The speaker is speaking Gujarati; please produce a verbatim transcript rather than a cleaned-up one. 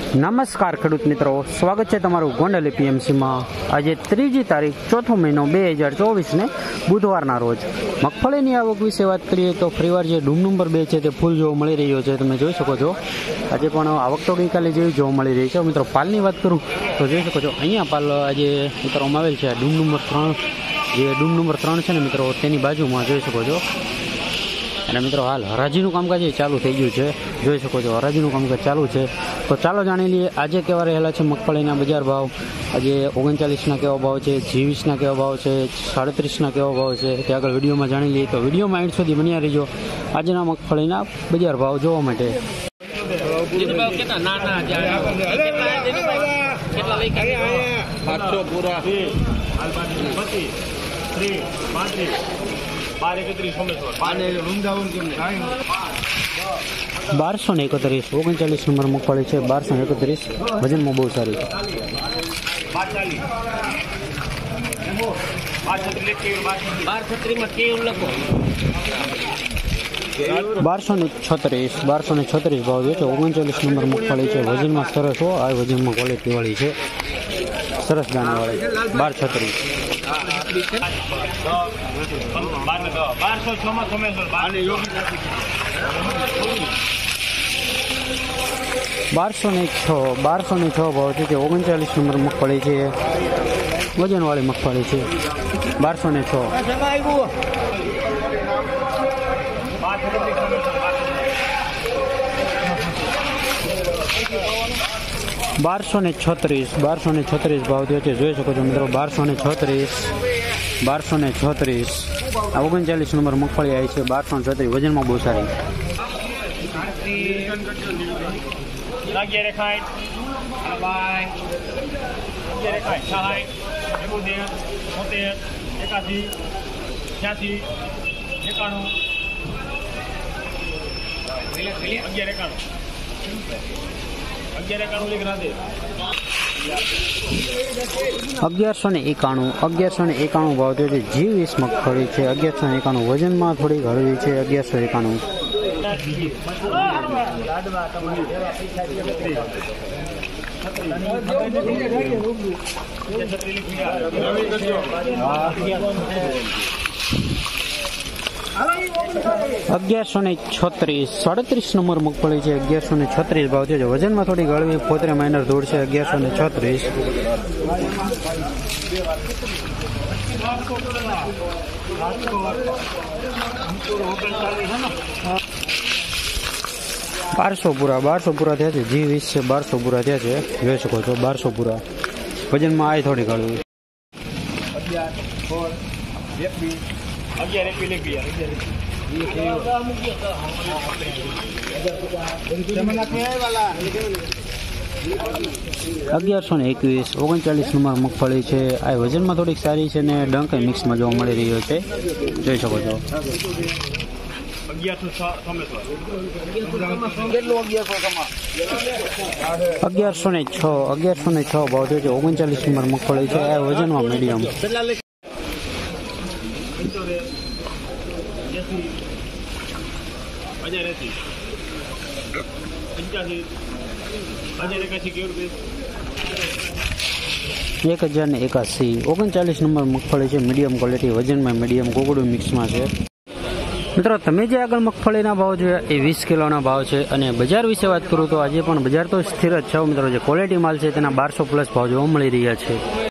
નમસ્કાર ખેડૂત મિત્રો, સ્વાગત છે તમારું ગોંડલ એપીએમસીમાં। આજે ત્રીજી તારીખ ચોથો મહિનો બે હજાર ચોવીસને બુધવારના રોજ મગફળીની આવક વિશે વાત કરીએ તો ફરીવાર જે ડૂમ નંબર બે છે તે ફૂલ જોવા મળી રહ્યો છે, તમે જોઈ શકો છો। આજે પણ આવક તો ગઈકાલે જેવી જોવા મળી રહી છે। મિત્રો પાલની વાત કરું તો જોઈ શકો છો અહીંયા પાલ આજે ઉતારવામાં આવેલ છે। ડૂમ નંબર ત્રણ જે ડૂમ નંબર ત્રણ છે ને મિત્રો તેની બાજુમાં જોઈ શકો છો। અને મિત્રો હાલ હરાજીનું કામકાજ ચાલુ થઈ ગયું છે, જોઈ શકો છો હરાજીનું કામકાજ ચાલુ છે। તો ચાલો જાણી લઈએ આજે કેવા રહેલા છે મગફળીના બજાર ભાવ। આજે ઓગણચાલીસના કેવો ભાવ છે, જીવીસના કેવો ભાવ છે, સાડત્રીસના કેવો ભાવ છે તે આગળ વિડીયોમાં જાણી લઈએ। તો વિડીયોમાં એન્ડ સુધી બન્યા રહીજો આજના મગફળીના બજાર ભાવ જોવા માટે। બારસો ને એકત્રીસ ઓગણચાલીસ નંબર મગફળી છે, બારસો ને એકત્રીસ વજનમાં બહુ સારી। બારસો ને છત્રીસ બારસો ને છત્રીસ ભાવ છે। ઓગણચાલીસ નંબર મગફળી છે, વજનમાં સરસ હો, આ વજનમાં ક્વોલિટી વાળી છે, સરસ દાણા વાળી। બાર છત્રીસ બારસો ને છ બારસો ને છ ભાવ છે। ઓગણચાલીસ નંબર મગફળી છે, વજન વાળી મગફળી છે, બારસો ને છ। બારસો ને છત્રીસ બારસો ને છત્રીસ ભાવ થયો છે, જોઈ શકો છો મિત્રો। બારસો ને છત્રીસ બારસો ને છત્રીસ આ ઓગણચાલીસ નંબર મગફળી આવી છે, બારસો ને છત્રીસ વજનમાં બહુ સારી। અગિયારસો ને એકાણું અગિયારસો ને એકાણું ભાવ થયો છે, જીવીસ મગફળી છે, અગિયારસો ને એકાણું વજનમાં થોડી હળવી છે, અગિયારસો એકાણું। અગિયારસો ને છત્રીસ સાડત્રીસ નંબર મગફળી છે, અગિયારસો ને છત્રીસ ભાવ છે, વજનમાં થોડી ગળવી પોતરે માઇનર ધૂળ છે, અગિયારસો ને છત્રીસ। બારસો પૂરા બારસો પૂરા થયા છે, જી વીસ છે, બારસો પૂરા થયા છે, જોઈ શકો છો બારસો પૂરા વજનમાં આવી થોડી ગળવી। અગિયારસો ને એકવીસ ઓગણચાલીસ નંબર મગફળી છે, આ વજનમાં થોડીક સારી છે ને ડંક મિક્સમાં જોવા મળી રહ્યો છે, જોઈ શકો છો। અગિયારસો ને છ અગિયારસો ને છ ભાવ થયો છે, ઓગણચાલીસ નંબર મગફળી છે, આ વજનમાં મીડિયમ। એક હજાર ને એકાસી ઓગણચાલીસ નંબર મગફળી છે, મીડિયમ ક્વોલિટી, વજનમાં મીડિયમ, કોકડું મિક્સમાં છે। મિત્રો તમે જે આગળ મગફળીના ભાવ જોયા એ વીસ કિલોના ભાવ છે। અને બજાર વિશે વાત કરું તો આજે પણ બજાર તો સ્થિર જ છે મિત્રો, જે ક્વોલિટી માલ છે તેના બારસો પ્લસ ભાવ જોવા મળી રહ્યા છે।